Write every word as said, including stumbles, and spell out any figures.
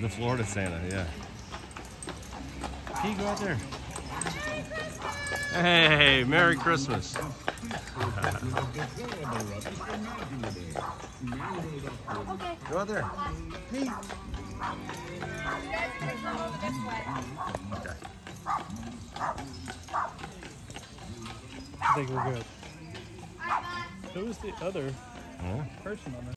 The Florida Santa, yeah. Can you go out there? Hey, Merry Christmas. Okay. Go out there. Hey. Okay. I think we're good. Who's the other Huh? person on this?